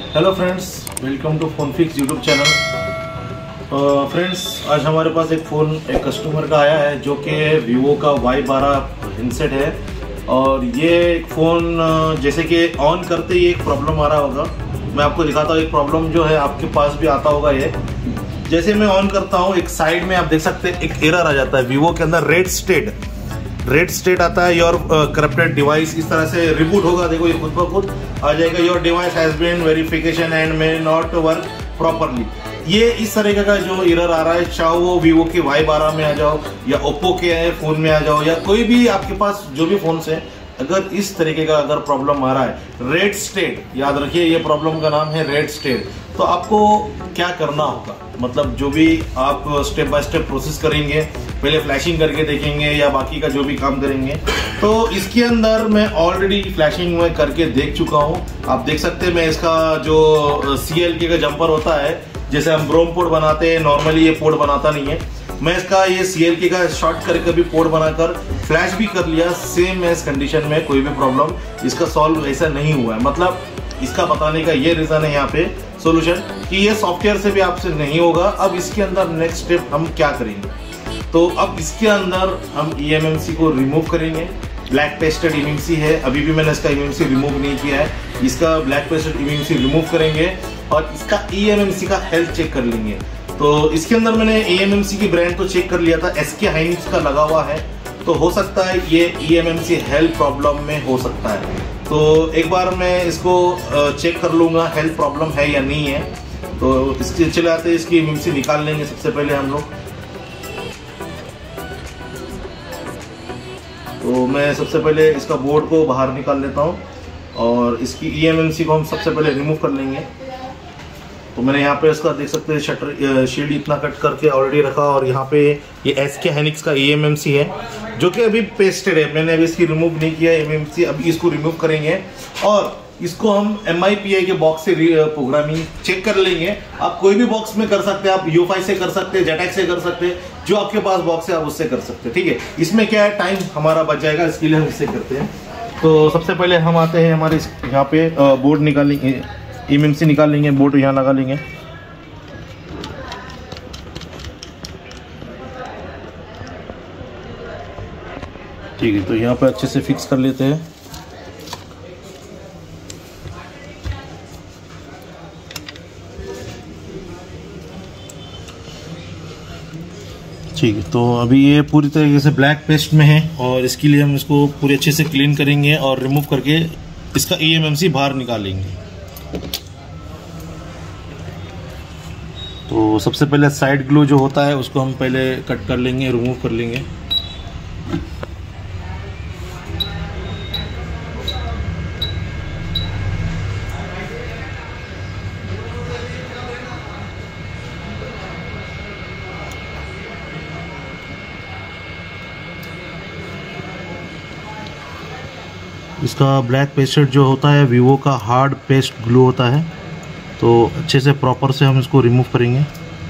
Hello friends, welcome to Phone Fix YouTube channel. Friends, आज हमारे पास एक कस्टमर का आया है जो कि वीवो का Y12 हैंडसेट है। और ये फ़ोन जैसे कि ऑन करते ही एक प्रॉब्लम आ रहा होगा। मैं आपको दिखाता हूँ। एक प्रॉब्लम जो है आपके पास भी आता होगा। ये जैसे मैं ऑन करता हूँ, एक साइड में आप देख सकते हैं एक एरर आ जाता है वीवो के अंदर, रेड स्टेट आता है, योर करप्टेड डिवाइस। इस तरह से रिबूट होगा, देखो ये खुद ब खुद आ जाएगा, your device has been verification and may not work properly. ये इस तरीके का जो एरर आ रहा है, चाहे वो वीवो के Y12 में आ जाओ या ओप्पो के फोन में आ जाओ या कोई भी आपके पास जो भी फोन है, अगर इस तरीके का अगर प्रॉब्लम आ रहा है, रेड स्टेट, याद रखिए ये प्रॉब्लम का नाम है रेड स्टेट। तो आपको क्या करना होगा, मतलब जो भी आप स्टेप बाय स्टेप प्रोसेस करेंगे, पहले फ्लैशिंग करके देखेंगे या बाकी का जो भी काम करेंगे। तो इसके अंदर मैं ऑलरेडी फ्लैशिंग में करके देख चुका हूँ। आप देख सकते हैं, मैं इसका जो CLK का जंपर होता है, जैसे हम ब्रोम पोर्ट बनाते हैं, नॉर्मली ये पोर्ट बनाता नहीं है। मैं इसका ये CLK का शॉर्ट करके भी पोर्ट बनाकर फ्लैश भी कर लिया। सेम है इस कंडीशन में, कोई भी प्रॉब्लम इसका सॉल्व ऐसा नहीं हुआ है। मतलब इसका बताने का ये रीजन है यहाँ पे सॉल्यूशन कि ये सॉफ्टवेयर से भी आपसे नहीं होगा। अब इसके अंदर नेक्स्ट स्टेप हम क्या करेंगे, तो अब इसके अंदर हम eMMC को रिमूव करेंगे। ब्लैक पेस्टेड eMMC है, अभी भी मैंने इसका eMMC रिमूव नहीं किया है। इसका ब्लैक पेस्टेड eMMC रिमूव करेंगे और इसका eMMC का हेल्थ चेक कर लेंगे। तो इसके अंदर मैंने eMMC की ब्रांड तो चेक कर लिया था, SK हाइनिक्स का लगा हुआ है। तो हो सकता है ये eMMC हेल्थ प्रॉब्लम में हो सकता है। तो एक बार मैं इसको चेक कर लूँगा हेल्थ प्रॉब्लम है या नहीं है। तो इसके चले आते हैं, इसकी eMMC निकाल लेंगे सबसे पहले हम लोग। तो मैं सबसे पहले इसका बोर्ड को बाहर निकाल लेता हूँ और इसकी eMMC को हम सबसे पहले रिमूव कर लेंगे। तो मैंने यहाँ पे इसका देख सकते हैं शटर शील्ड इतना कट करके ऑलरेडी रखा। और यहाँ पे ये SK हाइनिक्स का eMMC है जो कि अभी पेस्टेड है, मैंने अभी इसकी रिमूव नहीं किया eMMC। अभी इसको रिमूव करेंगे और इसको हम MIPI के बॉक्स से प्रोग्रामिंग चेक कर लेंगे। आप कोई भी बॉक्स में कर सकते हैं, आप UEFI से कर सकते हैं, JETEX से कर सकते हैं, जो आपके पास बॉक्स है आप उससे कर सकते हैं। ठीक है, इसमें क्या है, टाइम हमारा बच जाएगा, इसके लिए हम इससे करते हैं। तो सबसे पहले हम आते हैं हमारे यहाँ पे बोर्ड निकालेंगे, eMMC निकाल लेंगे, बोर्ड यहाँ लगा लेंगे। ठीक है, तो यहाँ पे अच्छे से फिक्स कर लेते हैं। ठीक है, तो अभी ये पूरी तरीके से ब्लैक पेस्ट में है और इसके लिए हम इसको पूरे अच्छे से क्लीन करेंगे और रिमूव करके इसका eMMC बाहर निकालेंगे। तो सबसे पहले साइड ग्लू जो होता है उसको हम पहले कट कर लेंगे, रिमूव कर लेंगे। इसका ब्लैक पेस्टेड जो होता है वीवो का हार्ड पेस्ट ग्लू होता है। तो अच्छे से प्रॉपर से हम इसको रिमूव करेंगे।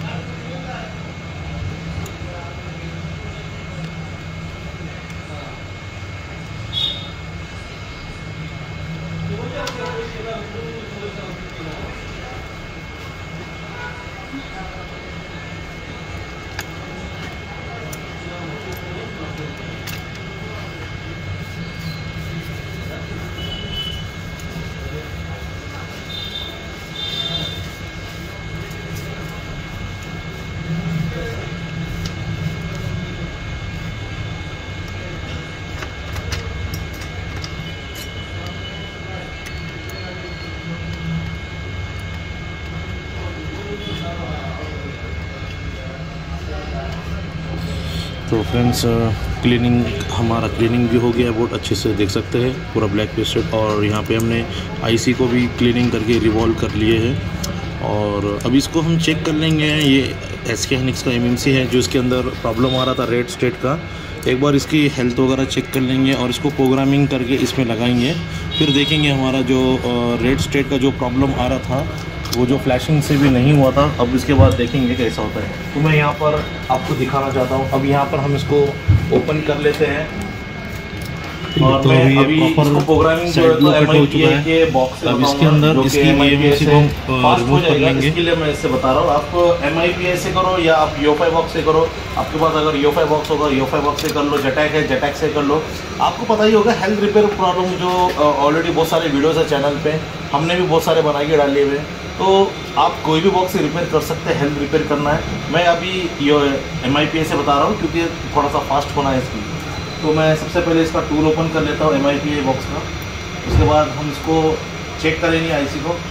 तो फ्रेंड्स, क्लीनिंग भी हो गया, बहुत अच्छे से देख सकते हैं पूरा ब्लैक पेस्टेड। और यहाँ पे हमने IC को भी क्लीनिंग करके रिवॉल्व कर लिए हैं। और अभी इसको हम चेक कर लेंगे। ये SK हाइनिक्स का eMMC है जो इसके अंदर प्रॉब्लम आ रहा था रेड स्टेट का। एक बार इसकी हेल्थ वगैरह चेक कर लेंगे और इसको प्रोग्रामिंग करके इसमें लगाएंगे। फिर देखेंगे हमारा जो रेड स्टेट का जो प्रॉब्लम आ रहा था वो जो फ्लैशिंग से भी नहीं हुआ था, अब इसके बाद देखेंगे कैसा होता है। तो मैं यहाँ पर आपको दिखाना चाहता हूँ। अब यहाँ पर हम इसको ओपन कर लेते हैं। और तो मैं अभी इसको प्रोग्रामिंग जो है तो MIPA के बॉक्स से अब इसके अंदर इसकी EMMC को रिमूव कर लेंगे। इसके लिए मैं इससे बता रहा हूँ, आप MIPA से करो या आप EOFI बॉक्स से करो। आपके पास अगर EOFI बॉक्स होगा EOFI बॉक्स से कर लो, JTAC है JTAC से कर लो। आपको पता ही होगा हेल्थ रिपेयर प्रॉब्लम जो ऑलरेडी बहुत सारे वीडियोस है चैनल पे, हमने भी बहुत सारे बना के डाले हुए, तो आप कोई भी बॉक्स से रिपेयर कर सकते हैं। हेल्थ रिपेयर करना है, मैं अभी MIPA से बता रहा हूँ क्योंकि थोड़ा सा फास्ट होना है इसकी। तो मैं सबसे पहले इसका टूल ओपन कर लेता हूँ MIPA बॉक्स का। उसके बाद हम इसको चेक करेंगे IC को।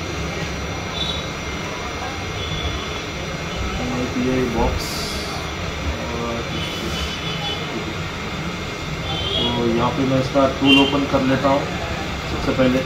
MIPA बॉक्स, तो यहाँ पे मैं इसका टूल ओपन कर लेता हूँ सबसे पहले,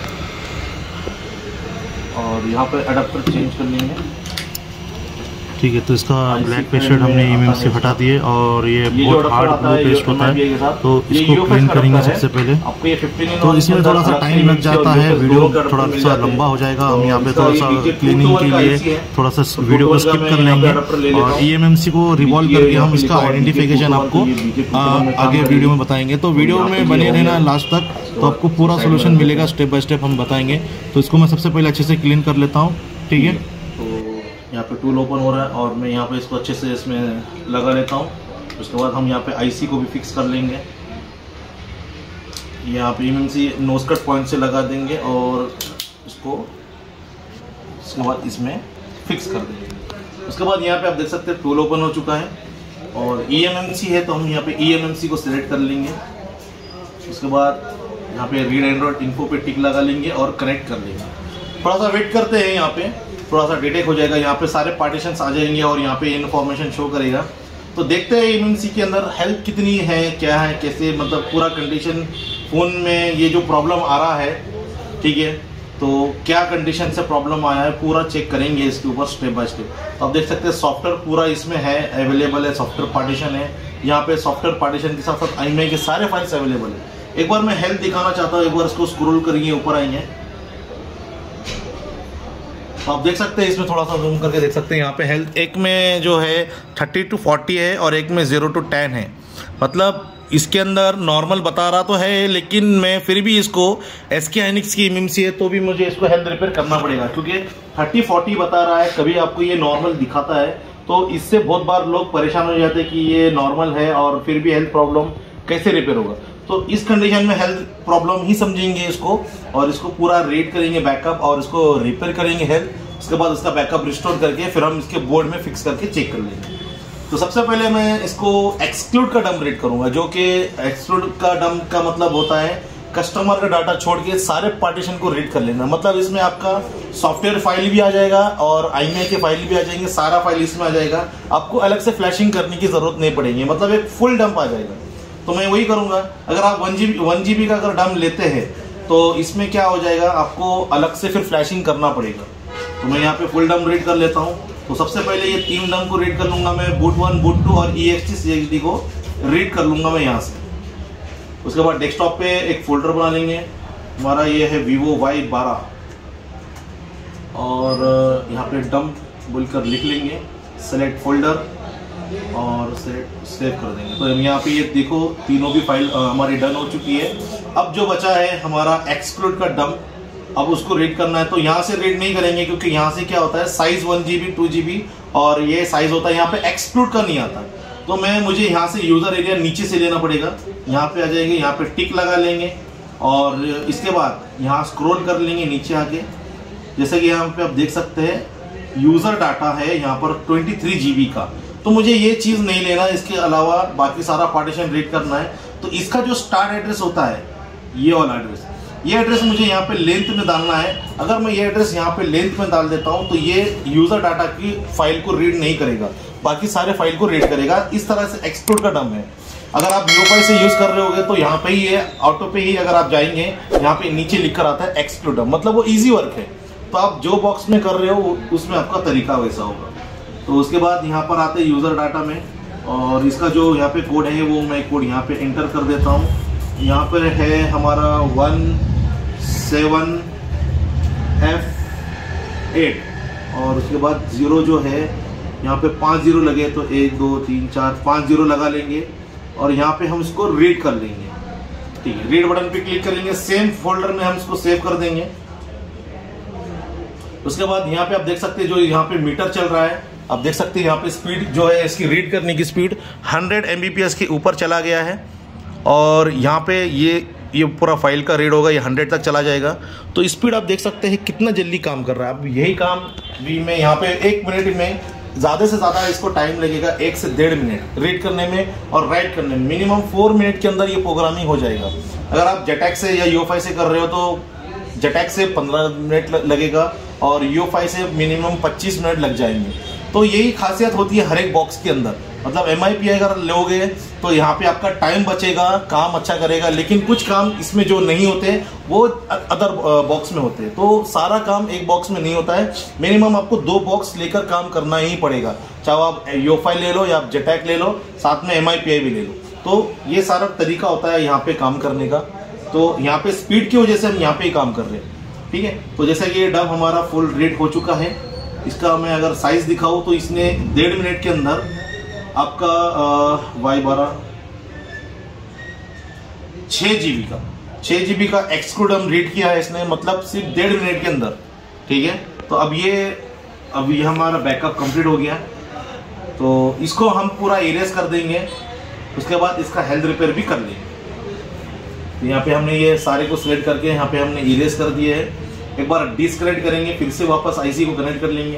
और यहाँ पे अडेप्टर चेंज कर लेंगे। ठीक है, तो इसका ब्लैक पेस्ट हमने EMMC हटा दिए और ये बहुत हार्ड ब्लू पेस्ट होता है, तो इसको क्लीन करेंगे सबसे पहले। तो इसमें थोड़ा सा टाइम लग जाता है, वीडियो थोड़ा सा लंबा हो जाएगा। हम यहाँ पे थोड़ा सा क्लीनिंग के लिए थोड़ा सा वीडियो को स्किप कर लेंगे और EMMC को रिवॉल्व करके हम इसका आइडेंटिफिकेशन आपको आगे वीडियो में बताएंगे। तो वीडियो में बने रहना लास्ट तक, तो आपको पूरा सोल्यूशन मिलेगा, स्टेप बाय स्टेप हम बताएंगे। तो इसको मैं सबसे पहले अच्छे से क्लीन कर लेता हूँ। ठीक है, यहाँ पे टूल ओपन हो रहा है और मैं यहाँ पे इसको अच्छे से इसमें लगा लेता हूँ। उसके बाद हम यहाँ पे IC को भी फिक्स कर लेंगे। यहाँ पे EMMC नोज कट पॉइंट से लगा देंगे और इसको उसके बाद इसमें फिक्स कर देंगे। उसके बाद यहाँ पे आप देख सकते हैं टूल ओपन हो चुका है और EMMC है, तो हम यहाँ पे EMMC को सिलेक्ट कर लेंगे। उसके बाद यहाँ पे रीड एंड्रॉइड इन्फो पे टिक लगा लेंगे और कनेक्ट कर लेंगे। थोड़ा सा वेट करते हैं, यहाँ पे थोड़ा सा डिटेक्ट हो जाएगा, यहाँ पे सारे पार्टीशंस आ जाएंगे और यहाँ पे इन्फॉर्मेशन शो करेगा। तो देखते हैं EMMC के अंदर हेल्थ कितनी है, क्या है, कैसे, मतलब पूरा कंडीशन फ़ोन में ये जो प्रॉब्लम आ रहा है, ठीक है, तो क्या कंडीशन से प्रॉब्लम आया है पूरा चेक करेंगे इसके ऊपर स्टेप बाय स्टेप। तो आप देख सकते हैं सॉफ्टवेयर पूरा इसमें है, अवेलेबल है, सॉफ्टवेयर पार्टीशन है। यहाँ पे सॉफ्टवेयर पार्टीशन के साथ साथ IMEI के सारे फाइल्स अवेलेबल है। एक बार मैं हेल्थ दिखाना चाहता हूँ, एक बार इसको स्क्रॉल करेंगे, ऊपर आएंगे तो आप देख सकते हैं, इसमें थोड़ा सा जूम करके देख सकते हैं। यहाँ पे हेल्थ एक में जो है 30 to 40 है और एक में 0 to 10 है। मतलब इसके अंदर नॉर्मल बता रहा तो है, लेकिन मैं फिर भी इसको SK Hynix की EMMC है तो भी मुझे इसको हेल्थ रिपेयर करना पड़ेगा क्योंकि 30-40 बता रहा है। कभी आपको ये नॉर्मल दिखाता है, तो इससे बहुत बार लोग परेशान हो जाते हैं कि ये नॉर्मल है और फिर भी हेल्थ प्रॉब्लम कैसे रिपेयर होगा। तो इस कंडीशन में हेल्थ प्रॉब्लम ही समझेंगे इसको और इसको पूरा रेट करेंगे बैकअप और इसको रिपेयर करेंगे हेल्थ। उसके बाद इसका बैकअप रिस्टोर करके फिर हम इसके बोर्ड में फिक्स करके चेक कर लेंगे। तो सबसे पहले मैं इसको एक्सक्लूड का डंप रेट करूंगा, जो कि एक्सक्लूड का डंप का मतलब होता है कस्टमर का डाटा छोड़ के सारे पार्टीशन को रीड कर लेना। मतलब इसमें आपका सॉफ्टवेयर फाइल भी आ जाएगा और IMEI के फाइल भी आ जाएंगे, सारा फाइल इसमें आ जाएगा। आपको अलग से फ्लैशिंग करने की जरूरत नहीं पड़ेगी, मतलब एक फुल डंप आ जाएगा। तो मैं वही करूंगा। अगर आप 1 GB का अगर डंप लेते हैं तो इसमें क्या हो जाएगा, आपको अलग से फिर फ्लैशिंग करना पड़ेगा। तो मैं यहाँ पे फुल डंप रीड कर लेता हूँ। तो सबसे पहले ये 3 डंप को रीड कर लूंगा मैं, boot 1, boot 2 और ext/cxd को रीड कर लूंगा मैं यहाँ से। उसके बाद डेस्कटॉप पे एक फोल्डर बना लेंगे, हमारा ये है Vivo Y12 और यहाँ पे डंप बोलकर लिख लेंगे, सेलेक्ट फोल्डर और सेव कर देंगे। तो यहाँ पे ये देखो तीनों भी फाइल हमारी डन हो चुकी है। अब जो बचा है हमारा एक्सक्लूड का डंप, अब उसको रीड करना है। तो यहाँ से रीड नहीं करेंगे क्योंकि यहाँ से क्या होता है साइज 1 GB 2 GB और ये साइज होता है, यहाँ पे एक्सक्लूड का नहीं आता। तो मुझे यहाँ से यूजर एरिया नीचे से लेना पड़ेगा। यहाँ पे आ जाएंगे, यहाँ पे टिक लगा लेंगे और इसके बाद यहाँ स्क्रॉल कर लेंगे नीचे आके। जैसे कि यहाँ पे आप देख सकते हैं यूजर डाटा है यहाँ पर 23 GB का। तो मुझे ये चीज नहीं लेना, इसके अलावा बाकी सारा पार्टीशन रीड करना है। तो इसका जो स्टार्ट एड्रेस होता है ये वाला एड्रेस, ये एड्रेस मुझे यहाँ पे लेंथ में डालना है। अगर मैं ये एड्रेस यहाँ पे लेंथ में डाल देता हूँ तो ये यूजर डाटा की फाइल को रीड नहीं करेगा, बाकी सारे फाइल को रीड करेगा। इस तरह से एक्सक्लूड का डंप है। अगर आप UEFI से यूज कर रहे होगे तो यहाँ पे ही है, ऑटो पे ही अगर आप जाएंगे यहाँ पे नीचे लिख कर आता है एक्सक्लूड डंप, मतलब वो इजी वर्क है। तो आप जो बॉक्स में कर रहे हो उसमें आपका तरीका वैसा होगा। तो उसके बाद यहाँ पर आते हैं यूजर डाटा में और इसका जो यहाँ पे कोड है वो मैं कोड यहाँ पे एंटर कर देता हूँ। यहाँ पर है हमारा 17F8 और उसके बाद 0 जो है यहाँ पे 5 0 लगे तो 1 2 3 4 5 0 लगा लेंगे और यहाँ पे हम इसको रीड कर लेंगे। ठीक है, रीड बटन पे क्लिक करेंगे, सेम फोल्डर में हम इसको सेव कर देंगे। उसके बाद यहाँ पे आप देख सकते हैं जो यहाँ पे मीटर चल रहा है, आप देख सकते हैं यहाँ पे स्पीड जो है इसकी रीड करने की स्पीड 100 Mbps के ऊपर चला गया है। और यहाँ पे ये पूरा फाइल का रीड होगा, ये 100 तक चला जाएगा। तो स्पीड आप देख सकते हैं कितना जल्दी काम कर रहा है। अब यही काम भी मैं यहाँ पे 1 मिनट में, ज़्यादा से ज़्यादा इसको टाइम लगेगा 1 से 1.5 मिनट रीड करने में और राइट करने में। मिनिमम 4 मिनट के अंदर ये प्रोग्रामिंग हो जाएगा। अगर आप जेटैक्स से या UEFI से कर रहे हो तो जेटैक्स से 15 मिनट लगेगा और UEFI से मिनिमम 25 मिनट लग जाएंगे। तो यही खासियत होती है हर एक बॉक्स के अंदर। मतलब MIPI अगर लोगे तो यहाँ पे आपका टाइम बचेगा, काम अच्छा करेगा। लेकिन कुछ काम इसमें जो नहीं होते वो अदर बॉक्स में होते हैं। तो सारा काम एक बॉक्स में नहीं होता है, मिनिमम आपको 2 बॉक्स लेकर काम करना ही पड़ेगा। चाहे आप UEFI ले लो या आप जेटैक ले लो, साथ में MIPI भी ले लो। तो ये सारा तरीका होता है यहाँ पे काम करने का। तो यहाँ पे स्पीड की वजह से हम यहाँ पे ही काम कर रहे हैं। ठीक है, तो जैसा कि ये डब हमारा फुल रीड हो चुका है, इसका मैं अगर साइज दिखाऊं तो इसने 1.5 मिनट के अंदर आपका Y12 6 GB का एक्सक्लूडम रीड किया है इसने, मतलब सिर्फ 1.5 मिनट के अंदर। ठीक है, तो अब ये हमारा बैकअप कंप्लीट हो गया। तो इसको हम पूरा इरेज कर देंगे, उसके बाद इसका हेल्थ रिपेयर भी कर लेंगे। तो यहाँ पे हमने ये सारे को सिलेक्ट करके यहाँ पे हमने इरेज कर दिए है। एक बार डिस्कनेक्ट करेंगे, फिर से वापस IC को कनेक्ट कर लेंगे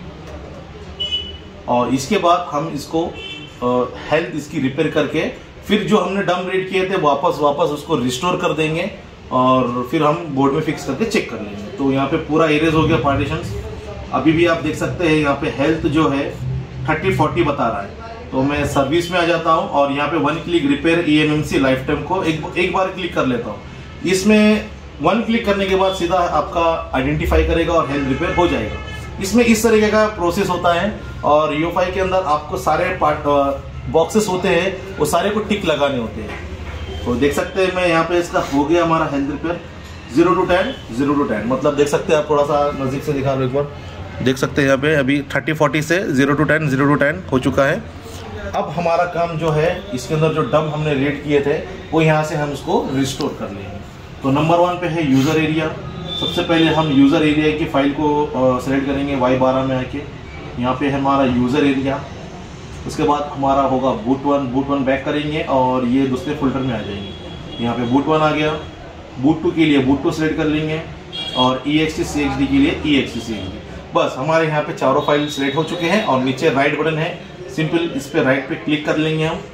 और इसके बाद हम इसको हेल्थ इसकी रिपेयर करके फिर जो हमने डम रीड किए थे वापस उसको रिस्टोर कर देंगे और फिर हम बोर्ड में फिक्स करके चेक कर लेंगे। तो यहाँ पे पूरा इरेज हो गया पार्टीशंस। अभी भी आप देख सकते हैं यहाँ पे हेल्थ जो है 30-40 बता रहा है। तो मैं सर्विस में आ जाता हूँ और यहाँ पे 1 click repair eMMC life time को एक बार क्लिक कर लेता हूँ। इसमें 1 क्लिक करने के बाद सीधा आपका आइडेंटिफाई करेगा और हेल्थ रिपेयर हो जाएगा। इसमें इस तरीके का प्रोसेस होता है और UEFI के अंदर आपको सारे बॉक्सेस होते हैं, वो सारे को टिक लगाने होते हैं। तो देख सकते हैं मैं यहाँ पे इसका हो गया हमारा हेल्थ रिपेयर 0 to 10। मतलब देख सकते हैं आप, थोड़ा सा नज़दीक से दिखा लो एक बार, देख सकते हैं यहाँ पे अभी 30-40 से 0 to 10 हो चुका है। अब हमारा काम जो है इसके अंदर जो डम हमने रीड किए थे वो यहाँ से हम इसको रिस्टोर कर लेंगे। तो नंबर 1 पे है यूज़र एरिया। सबसे पहले हम यूज़र एरिया की फाइल को सेलेक्ट करेंगे Y12 में आके, यहाँ पे है हमारा यूज़र एरिया। उसके बाद हमारा होगा बूट वन बैक करेंगे और ये दूसरे फोल्डर में आ जाएंगे। यहाँ पे बूट 1 आ गया। बूट 2 के लिए बूट 2 सेलेक्ट कर लेंगे और EXTCHD के लिए EXTCHD। बस हमारे यहाँ पे चारों फाइल सेलेक्ट हो चुके हैं और नीचे राइट बटन है, सिंपल इस पे राइट पे क्लिक कर लेंगे हम।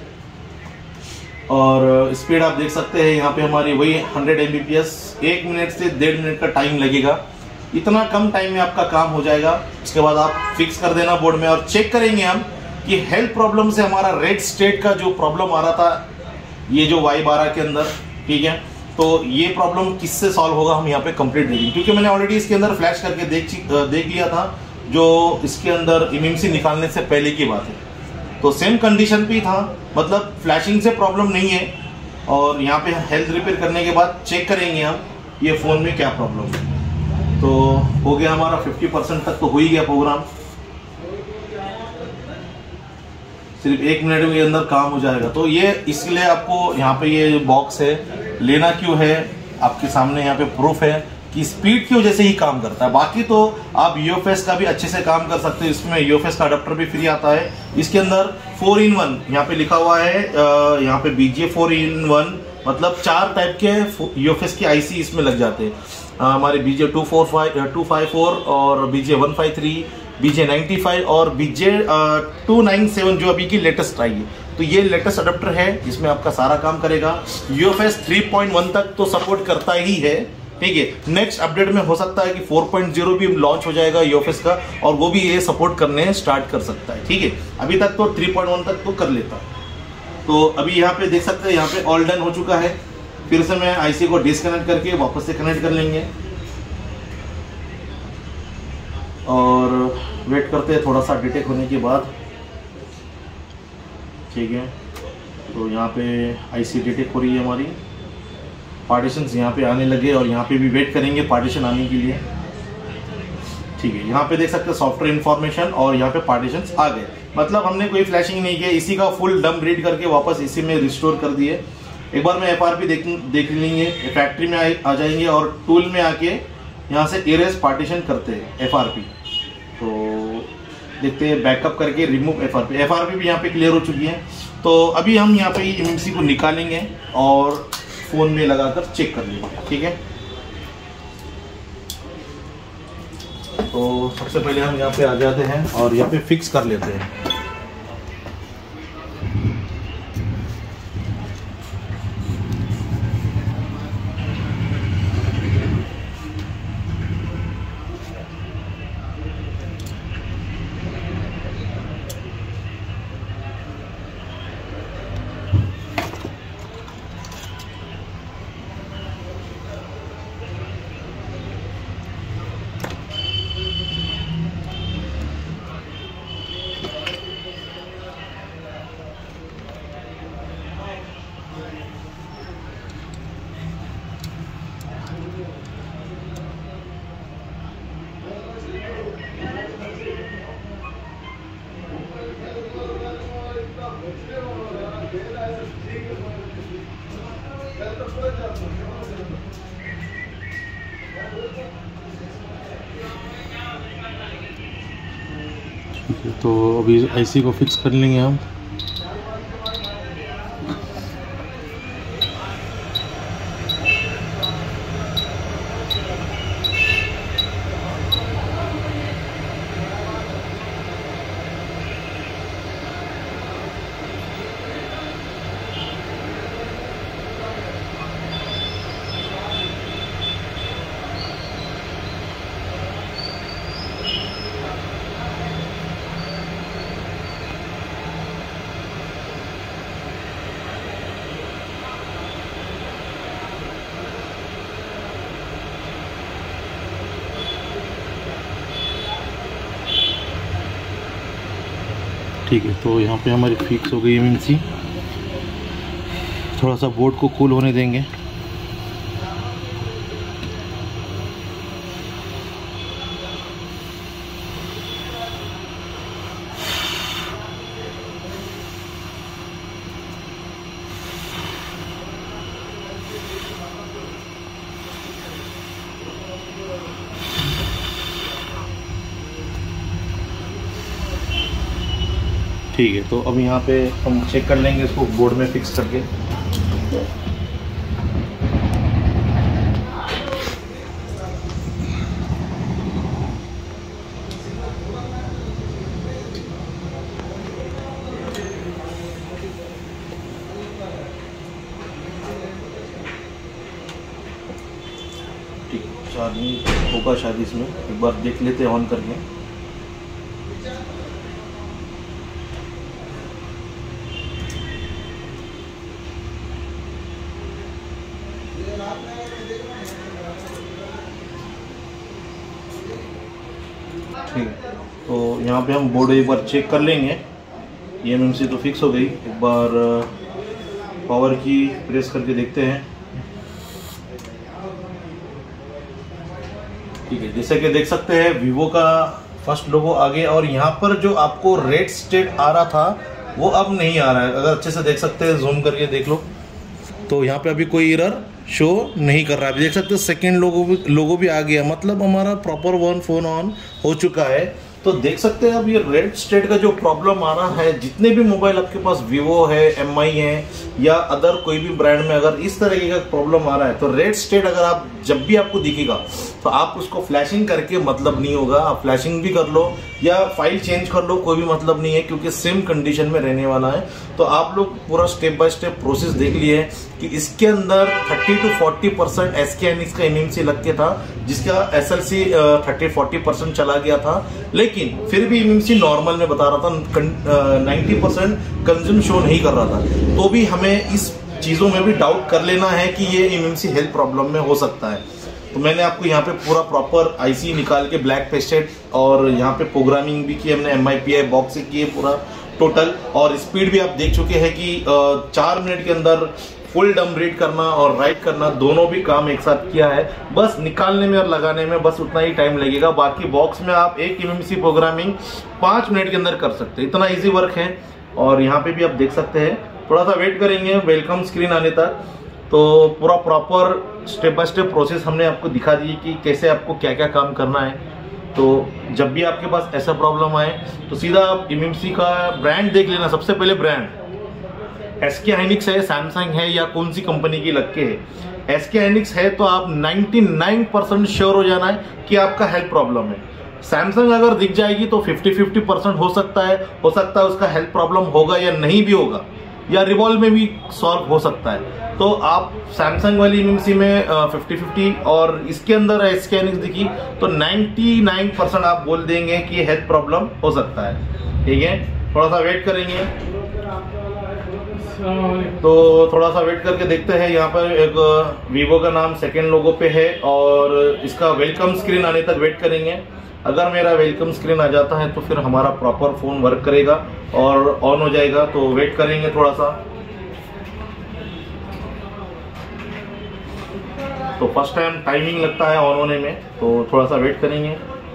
और स्पीड आप देख सकते हैं यहाँ पे हमारी वही 100 Mbps, 1 मिनट से 1.5 मिनट का टाइम लगेगा। इतना कम टाइम में आपका काम हो जाएगा। उसके बाद आप फिक्स कर देना बोर्ड में और चेक करेंगे हम कि हेल्थ प्रॉब्लम से हमारा रेड स्टेट का जो प्रॉब्लम आ रहा था ये जो Y12 के अंदर, ठीक है, तो ये प्रॉब्लम किससे सॉल्व होगा हम यहाँ पे कंप्लीट देखेंगे। क्योंकि मैंने ऑलरेडी इसके अंदर फ्लैश करके देख लिया था, जो इसके अंदर eMMC निकालने से पहले की बात है। तो सेम कंडीशन पे था, मतलब फ्लैशिंग से प्रॉब्लम नहीं है। और यहाँ पे हेल्थ रिपेयर करने के बाद चेक करेंगे हम ये फ़ोन में क्या प्रॉब्लम है। तो हो गया हमारा 50% तक तो हो ही गया प्रोग्राम। सिर्फ 1 मिनट के अंदर काम हो जाएगा। तो ये इसलिए आपको यहाँ पे ये बॉक्स है लेना क्यों है, आपके सामने यहाँ पे प्रूफ है कि स्पीड की वजह से ही काम करता है। बाकी तो आप UFS का भी अच्छे से काम कर सकते हैं। इसमें UFS का अडाप्टर भी फ्री आता है। इसके अंदर 4-in-1 यहाँ पे लिखा हुआ है, यहाँ पे BGA 4-in-1 मतलब 4 टाइप के UFS के IC इसमें लग जाते हैं। हमारे BGA 254 और BGA 153, BGA 95 और BGA 297 जो अभी की लेटेस्ट आई है। तो ये लेटेस्ट अडाप्टर है, इसमें आपका सारा काम करेगा। UFS 3.1 तक तो सपोर्ट करता ही है, ठीक है। नेक्स्ट अपडेट में हो सकता है कि 4.0 भी लॉन्च हो जाएगा UFS का और वो भी ये सपोर्ट करने स्टार्ट कर सकता है, ठीक है। अभी तक तो 3.1 तक तो कर लेता है। तो अभी यहाँ पे देख सकते हैं, यहाँ पे ऑल डन हो चुका है। फिर से मैं IC को डिसकनेक्ट करके वापस से कनेक्ट कर लेंगे और वेट करते हैं थोड़ा सा डिटेक्ट होने के बाद, ठीक है। तो यहाँ पे IC डिटेक्ट हो रही है हमारी, पार्टीशंस यहाँ पे आने लगे और यहाँ पे भी वेट करेंगे पार्टीशन आने के लिए, ठीक है। यहाँ पे देख सकते हैं सॉफ्टवेयर इंफॉर्मेशन और यहाँ पे पार्टीशंस आ गए। मतलब हमने कोई फ्लैशिंग नहीं किया, इसी का फुल डंप रीड करके वापस इसी में रिस्टोर कर दिए। एक बार में FRP देख लेंगे, फैक्ट्री में आ जाएंगे और टूल में आके यहाँ से इरेज पार्टीशन करते हैं FRP। तो देखते हैं बैकअप करके रिमूव FRP भी यहाँ पे क्लियर हो चुकी है। तो अभी हम यहाँ पे MMC को निकालेंगे और फ़ोन में लगाकर चेक कर लेंगे, ठीक है। तो सबसे पहले हम यहाँ पे आ जाते हैं और यहाँ पे फिक्स कर लेते हैं। तो अभी IC को फिक्स कर लेंगे हम। ठीक है, तो यहाँ पे हमारी फिक्स हो गई MMC। थोड़ा सा बोर्ड को कूल होने देंगे। ठीक है, तो अब यहाँ पे हम चेक कर लेंगे इसको बोर्ड में फिक्स करके। ठीक, चार्जिंग होगा शायद इसमें, एक बार देख लेते हैं ऑन करके। ठीक, तो यहाँ पे हम बोर्ड एक बार चेक कर लेंगे। ये MMC तो फिक्स हो गई। एक बार पावर की प्रेस करके देखते हैं। ठीक है, जैसे कि देख सकते हैं वीवो का फर्स्ट लोगो आगे, और यहाँ पर जो आपको रेड स्टेट आ रहा था वो अब नहीं आ रहा है। अगर अच्छे से देख सकते हैं, जूम करके देख लो, तो यहाँ पे अभी कोई एरर शो नहीं कर रहा है। देख सकते हो सेकेंड लोगो भी आ गया, मतलब हमारा प्रॉपर वन फोन ऑन हो चुका है। तो देख सकते हैं अब ये रेड स्टेट का जो प्रॉब्लम आ रहा है, जितने भी मोबाइल आपके पास वीवो है, MI है या अदर कोई भी ब्रांड में अगर इस तरीके का प्रॉब्लम आ रहा है, तो रेड स्टेट अगर आप जब भी आपको दिखेगा तो आप उसको फ्लैशिंग करके मतलब नहीं होगा। आप फ्लैशिंग भी कर लो या फाइल चेंज कर लो, कोई भी मतलब नहीं है, क्योंकि सेम कंडीशन में रहने वाला है। तो आप लोग पूरा स्टेप बाय स्टेप प्रोसेस देख लिए कि इसके अंदर 30 to 40% SKN का MMC लग के था, जिसका SLC 30-40% चला गया था, लेकिन फिर भी MMC नॉर्मल में बता रहा था, 90% कंज्यूम शो नहीं कर रहा था। तो भी हमें इस चीजों में भी डाउट कर लेना है कि ये MMC हेल्थ प्रॉब्लम में हो सकता है। तो मैंने आपको यहाँ पे पूरा प्रॉपर IC निकाल के ब्लैक पेस्टेड, और यहाँ पे प्रोग्रामिंग भी की हमने, MIPI बॉक्स से की है पूरा टोटल, और स्पीड भी आप देख चुके हैं कि 4 मिनट के अंदर फुल डम रीड करना और राइट करना दोनों भी काम एक साथ किया है। बस निकालने में और लगाने में बस उतना ही टाइम लगेगा। बाकी बॉक्स में आप 1 MMC प्रोग्रामिंग 5 मिनट के अंदर कर सकते हैं, इतना इजी वर्क है। और यहाँ पे भी आप देख सकते हैं थोड़ा सा वेट करेंगे वेलकम स्क्रीन आने तक। तो पूरा proper step by step process हमने आपको दिखा दी कि कैसे आपको क्या क्या काम करना है। तो जब भी आपके पास ऐसा प्रॉब्लम आए तो सीधा आप MMC का ब्रांड देख लेना। सबसे पहले ब्रांड SK हाइनिक्स है, सैमसंग है या कौन सी कंपनी की लग के है। SK हाइनिक्स है तो आप 99% श्योर हो जाना है कि आपका हेल्थ प्रॉब्लम है। सैमसंग अगर दिख जाएगी तो 50-50% हो सकता है उसका हेल्थ प्रॉब्लम होगा या नहीं भी होगा, या रिवॉल्व में भी सॉल्व हो सकता है। तो आप सैमसंग वाली MMC में 50-50 और इसके अंदर SK हाइनिक्स दिखी तो 99% आप बोल देंगे कि हेल्थ प्रॉब्लम हो सकता है। ठीक है, थोड़ा सा वेट करेंगे। तो थोड़ा सा वेट करके देखते हैं। यहाँ पर एक वीवो का नाम सेकेंड लोगो पे है और इसका वेलकम स्क्रीन आने तक वेट करेंगे। अगर मेरा वेलकम स्क्रीन आ जाता है तो फिर हमारा प्रॉपर फोन वर्क करेगा और ऑन हो जाएगा। तो वेट करेंगे थोड़ा सा। तो फर्स्ट टाइम टाइमिंग लगता है ऑन होने में, तो थोड़ा सा वेट करेंगे।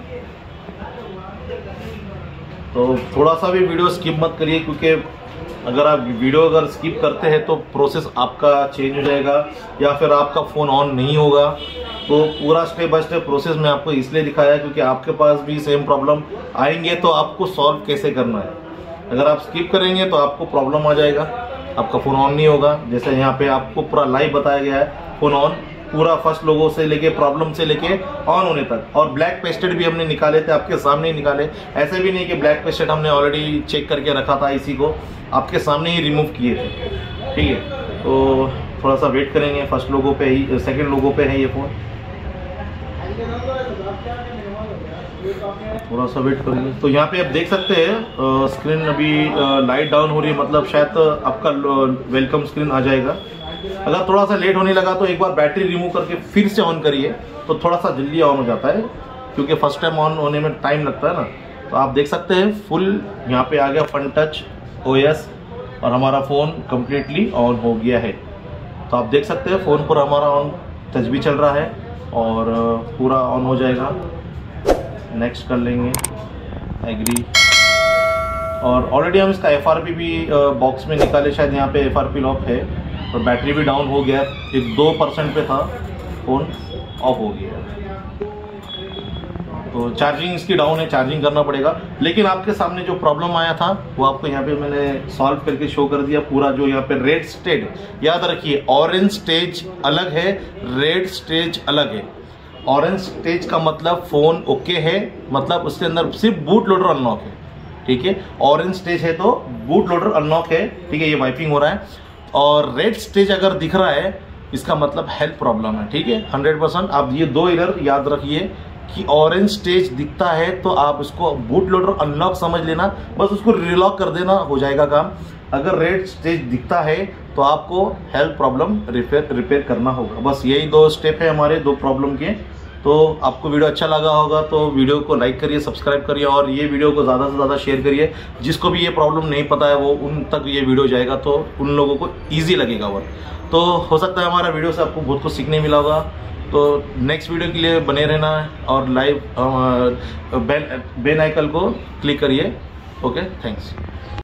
तो थोड़ा सा भी वीडियो स्किप मत करिए, क्योंकि अगर आप वीडियो स्किप करते हैं तो प्रोसेस आपका चेंज हो जाएगा या फिर आपका फ़ोन ऑन नहीं होगा। तो पूरा स्टेप बाय स्टेप प्रोसेस मैं आपको इसलिए दिखाया क्योंकि आपके पास भी सेम प्रॉब्लम आएंगे तो आपको सॉल्व कैसे करना है। अगर आप स्किप करेंगे तो आपको प्रॉब्लम आ जाएगा, आपका फ़ोन ऑन नहीं होगा। जैसे यहाँ पे आपको पूरा लाइव बताया गया है, फ़ोन ऑन पूरा फर्स्ट लोगों से लेके प्रॉब्लम से लेके ऑन होने तक। और ब्लैक पेस्टेड भी हमने निकाले थे, आपके सामने ही निकाले। ऐसे भी नहीं कि ब्लैक पेस्टेड हमने ऑलरेडी चेक करके रखा था, इसी को आपके सामने ही रिमूव किए थे। ठीक है, तो थोड़ा सा वेट करेंगे। फर्स्ट लोगो पे ही, सेकेंड लोगो पे है ये फ़ोन। थोड़ा सा वेट करेंगे। तो यहाँ पे आप देख सकते हैं स्क्रीन अभी लाइट डाउन हो रही है, मतलब शायद आपका वेलकम स्क्रीन आ जाएगा। अगर थोड़ा सा लेट होने लगा तो एक बार बैटरी रिमूव करके फिर से ऑन करिए, तो थोड़ा सा जल्दी ऑन हो जाता है, क्योंकि फर्स्ट टाइम ऑन होने में टाइम लगता है ना। तो आप देख सकते हैं फुल यहाँ पे आ गया फन टच OS और हमारा फ़ोन कम्प्लीटली ऑन हो गया है। तो आप देख सकते हैं फ़ोन पर हमारा ऑन टच भी चल रहा है और पूरा ऑन हो जाएगा। नेक्स्ट कर लेंगे, एग्री। और ऑलरेडी हम इसका FRP भी बॉक्स में निकाले, शायद यहाँ पे FRP लॉक है। और बैटरी भी डाउन हो गया, एक 2% पे था, फ़ोन ऑफ हो गया। तो चार्जिंग इसकी डाउन है, चार्जिंग करना पड़ेगा। लेकिन आपके सामने जो प्रॉब्लम आया था वो आपको यहाँ पे मैंने सॉल्व करके शो कर दिया पूरा। जो यहाँ पे रेड स्टेज, याद रखिए ऑरेंज स्टेज अलग है, रेड स्टेज अलग है। ऑरेंज स्टेज का मतलब फ़ोन ओके है, मतलब उसके अंदर सिर्फ बूट लोडर अनलॉक है। ठीक है, ऑरेंज स्टेज है तो बूट लोडर अनलॉक है। ठीक है, ये वाइपिंग हो रहा है। और रेड स्टेज अगर दिख रहा है इसका मतलब हेल्थ प्रॉब्लम है। ठीक है, 100%। आप ये दो एरर याद रखिए कि ऑरेंज स्टेज दिखता है तो आप उसको बूट लोडर अनलॉक समझ लेना, बस उसको रिलॉक कर देना, हो जाएगा काम। अगर रेड स्टेज दिखता है तो आपको हेल्थ प्रॉब्लम रिपेयर करना होगा। बस यही 2 स्टेप है हमारे 2 प्रॉब्लम के। तो आपको वीडियो अच्छा लगा होगा तो वीडियो को लाइक करिए, सब्सक्राइब करिए और ये वीडियो को ज़्यादा से ज़्यादा शेयर करिए। जिसको भी ये प्रॉब्लम नहीं पता है वो उन तक ये वीडियो जाएगा तो उन लोगों को ईजी लगेगा वर्क। तो हो सकता है हमारा वीडियो से आपको बहुत कुछ सीखने मिला होगा। तो नेक्स्ट वीडियो के लिए बने रहना और लाइव बेल आइकन को क्लिक करिए। Okay, thanks.